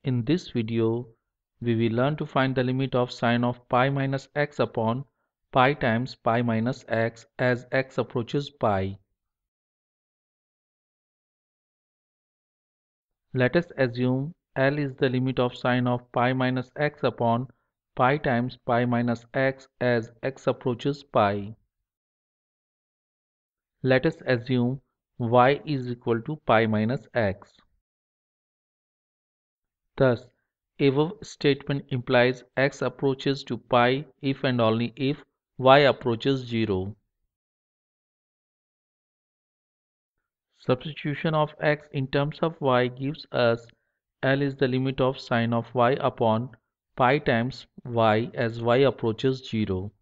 In this video, we will learn to find the limit of sine of pi minus x upon pi times pi minus x as x approaches pi. Let us assume L is the limit of sine of pi minus x upon pi times pi minus x as x approaches pi. Let us assume y is equal to pi minus x. Thus, above statement implies x approaches to pi if and only if y approaches 0. Substitution of x in terms of y gives us L is the limit of sine of y upon pi times y as y approaches 0.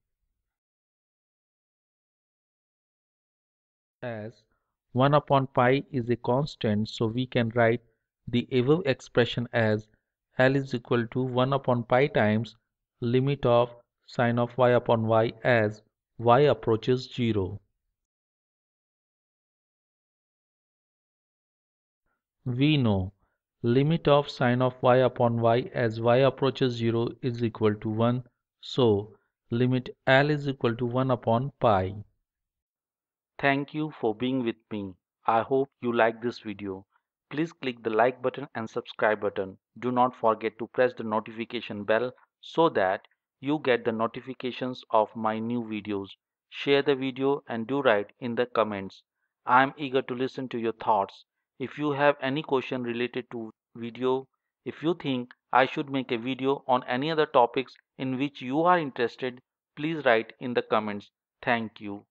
As 1 upon pi is a constant, so we can write the above expression as L is equal to 1 upon pi times limit of sine of y upon y as y approaches 0. We know limit of sine of y upon y as y approaches 0 is equal to 1, so limit L is equal to 1 upon pi. Thank you for being with me. I hope you like this video. Please click the like button and subscribe button. Do not forget to press the notification bell so that you get the notifications of my new videos. Share the video and do write in the comments. I am eager to listen to your thoughts. If you have any question related to video, if you think I should make a video on any other topics in which you are interested, please write in the comments. Thank you.